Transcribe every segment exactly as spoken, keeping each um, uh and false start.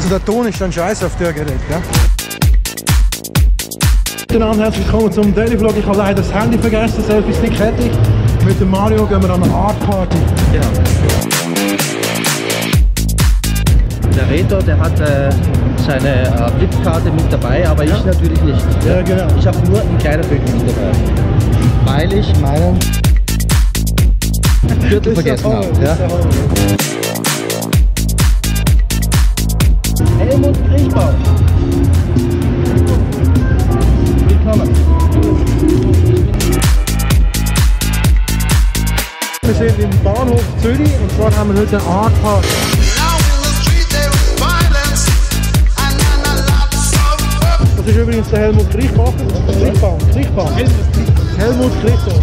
Also der Ton ist dann scheiße auf der Gerät, ja? Miteinander, herzlich willkommen zum Daily Vlog. Ich habe leider das Handy vergessen, Selfie-Stick hätte ich. Mit dem Mario gehen wir an eine Art Party. Genau. Der Reto, der hat äh, seine äh, Flipkarte mit dabei, aber ja. Ich natürlich nicht. Ja, genau. Ich habe nur einen kleinen Bögen mit dabei. Weil ich meinen Gürtel vergessen habe. Ja? Helmut Kriechbaum. Willkommen. Wir sind im Bahnhof Zürich und zwar haben wir heute eine Art Party. Das ist übrigens der Helmut Kriechbaum. Kriechbaum. Kriechbaum. Helmut Kriechbaum.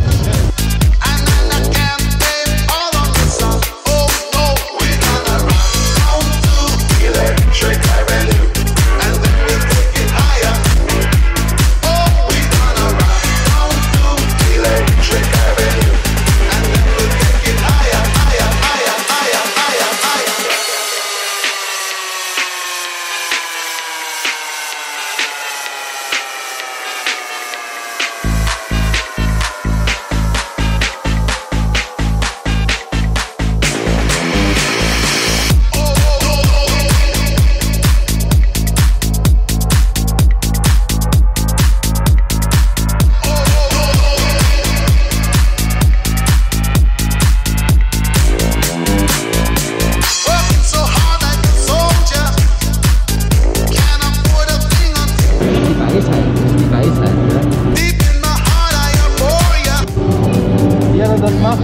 Das macht.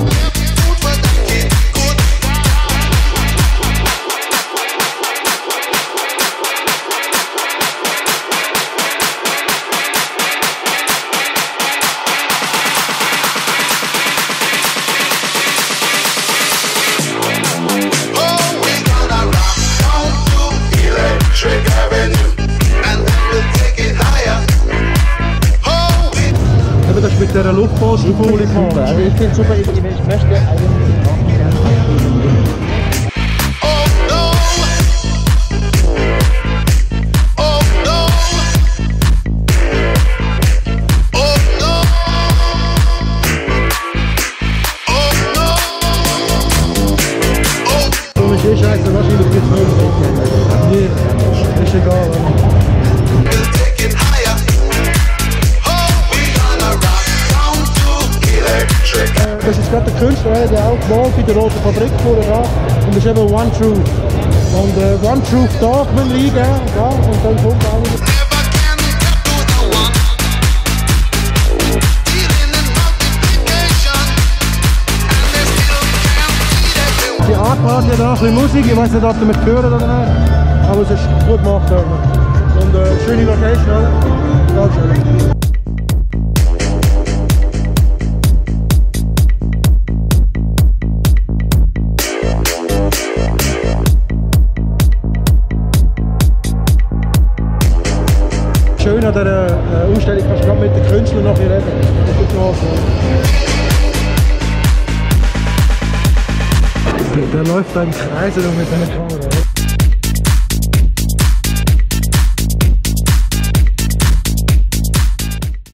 Das ist mit dieser Luftpostenfolie gemacht. Also ich finde super, ich, ich möchte eigentlich auch gerne. So ist eh scheiße, wahrscheinlich gibt es nur so. Nee, ist egal. Das ist gerade der Künstler, der auch mal bei der Roten Fabrik vorher war. Und das ist eben One Truth. Und äh, One Truth da will liegen, ja, und dann kommt eigentlich. Die Art Party hat auch ein bisschen Musik, ich weiß nicht, ob ihr mich hören oder nicht, aber es ist gut gemacht. Und äh, schöne Location, oder? Ganz schön. Schön an dieser äh, Ausstellung kannst du gerade mit den Künstlern noch reden. Das ist groß. Der läuft da im Kreis mit seiner Kamera.